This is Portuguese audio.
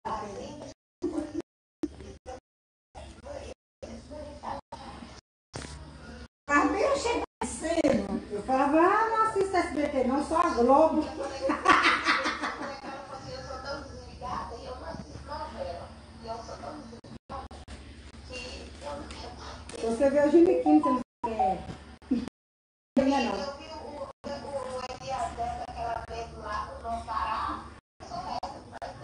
Mas bem, eu cheguei cedo. Eu falava, ah, não assisto SBT, não, só a Globo. Você vê o Giniquim,